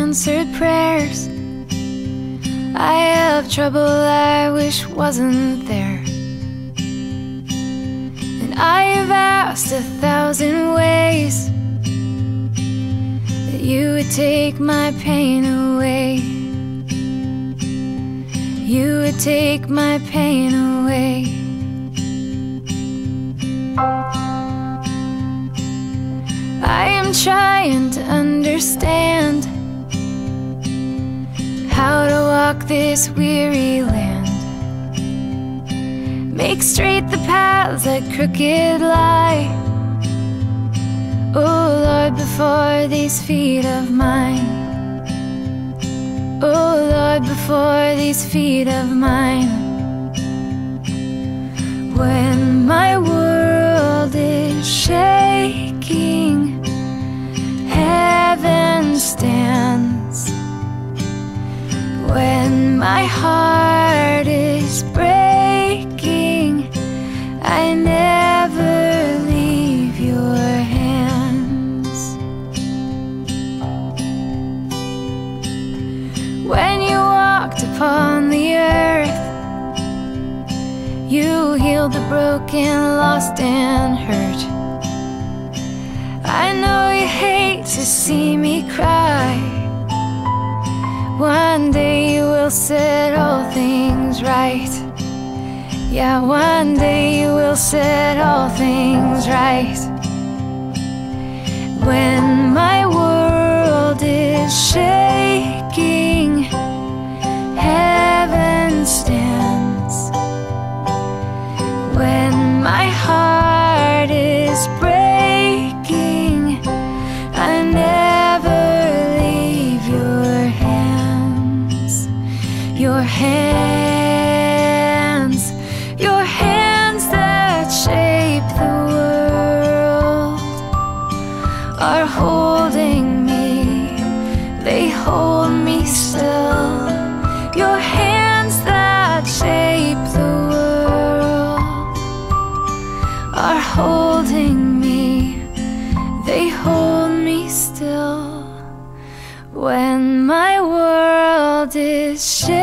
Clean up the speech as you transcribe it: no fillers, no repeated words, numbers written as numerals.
unanswered prayers. I have trouble I wish wasn't there, and I have asked 1,000 ways that you would take my pain away. You would take my pain away. I am trying to understand how to walk this weary land, make straight the paths that crooked lie. Oh Lord, before these feet of mine, oh Lord, before these feet of mine. When my world is shaking, heaven stands. When my heart is breaking, I never leave your hands. When you walked upon the earth, you healed the broken, lost and hurt. I know you hate to see me cry. One day you will set all things right. Yeah, one day you will set all things right. When my world is shaking, heaven stands. When my heart is breaking, I never leave your hands. Your hands, your hands that shape the world are holding me, they hold me still. Your hands that shape the world are holding me, they hold me still. When my world is shaking,